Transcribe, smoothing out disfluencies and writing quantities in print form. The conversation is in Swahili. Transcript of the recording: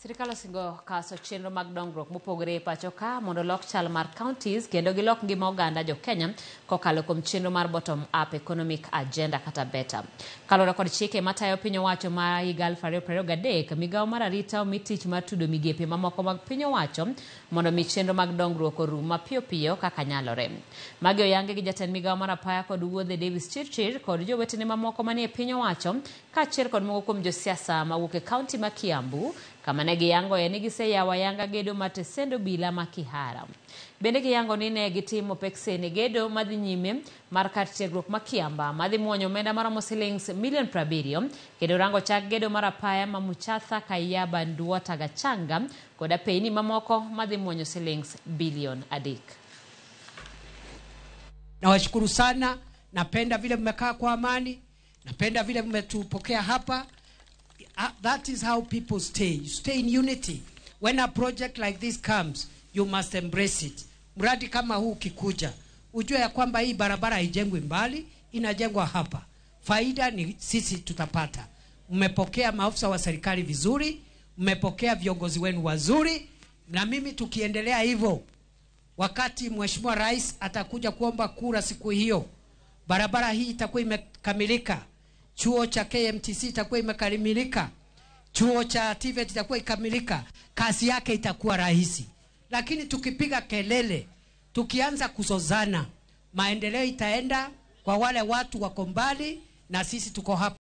Sirikal osingo kaso chenro mag dongruok mopogore pacho ka mondo lok chal mar counties kendo gilok ngima oganda jo Kenya kokalo kuom chenro mar bottom up economic agenda kata beta. Kalora kod chike matayo piny owacho ma higa 2023, migawo mar arita omi tich mar tudo migepe mamoko mag piny owacho mondo mi chenro mag dongruok orum mapiyo piyo kaka nyalore. Magi oyange gi jatend migawo mar apaya kod wuodhe Davis Chirchir kod jowetene mamoko manie piny owacho kaachiel kod moko kuom josiasa mawuok e kaunti ma Kiambu kama ne giyango ni giseyawo ayanga gedo matesendo bila ma Kihara. Bende giyango ni ne gitimo peksene gedo madhi nyime mar kar tiegruok ma Kiamba madhi muonyo omenda maromo shillings milion 70 kendo rango chak gedo mar apaya ma Muchatha Kayaba Nduota Gachanga kod apeni mamoko madhi muonyo shillings bilion 3. Nawashukuru sana, napenda vile mmekaa kwa amani, napenda vile mmetupokea hapa. That is how people stay. You stay in unity. When a project like this comes, you must embrace it. Mradi kama huu kikuja, ujue ya kwamba hii barabara haijengwi mbali, inajengwa hapa. Faida ni sisi tutapata. Mmepokea maafisa wa serikali vizuri, mmepokea viongozi wenu wazuri, na mimi tukiendelea hivyo, wakati Mheshimiwa Rais atakuja kuomba kura siku hiyo, barabara hii itakuwa imekamilika. Chuo cha KMTC itakuwa imekamilika. Chuo cha TVET itakuwa ikamilika. Kazi yake itakuwa rahisi. Lakini tukipiga kelele, tukianza kuzozana, maendeleo itaenda kwa wale watu wako mbali na sisi tuko hapa.